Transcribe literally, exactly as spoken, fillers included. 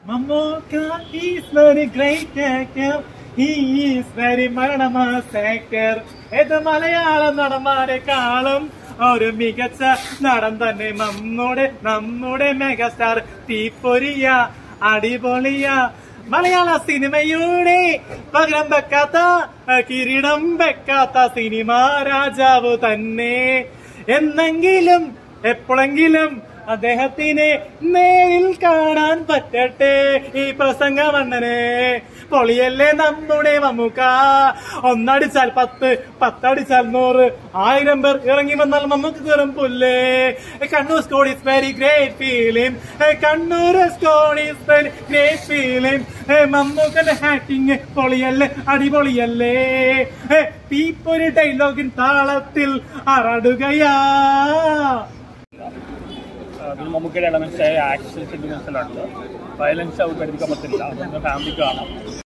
Mamuka is very great actor. He is very maranamass actor. ഇത് മലയാളം നടന്മാരെക്കാളും ഒരു മികച്ച നടൻ തന്നെ നമ്മുടെ നമ്മുടെ മെഗാസ്റ്റാർ തീപ്പൊരിയ അടിപൊളിയ മലയാള സിനിമയുടെ പകരം വെക്കാത്ത കിരീടം വെക്കാത്ത സിനിമ രാജാവ് തന്നെ. എന്നെങ്കിലും എപ്പോഴെങ്കിലും അദ്ദേഹത്തിനെ നേരിൽ കാണാൻ പറ്റട്ടെ. ഈ പ്രസംഗമണ്ണനെ പൊളിയല്ലേ നമ്മുടെ മമ്മൂക്ക. ഒന്നടിച്ചാൽ പത്ത്, പത്തടിച്ചാൽ നൂറ്, ആയിരം പേർ ഇറങ്ങി വന്നാൽ മമ്മൂക്ക് കയറും പുല്ലേ. Kannur squad is very great film. Kannur squad is very great film. മമ്മൂക്കന്റെ ആക്ടിങ് പൊളിയല്ലേ, അടിപൊളിയല്ലേ. തീപ്പൊരി ഡയലോഗിൻ താളത്തിൽ അറടുകയാ. മമ്മൂക്കയുടെ എലമെന്റ്സ് ആയ ആക്ഷൻ സെഗ്മെന്റ്സിലുണ്ട്. വയലൻസ് ഔട്ട് എടുക്കാൻ പറ്റില്ല, ഫാമിലിക്ക് കാണാം.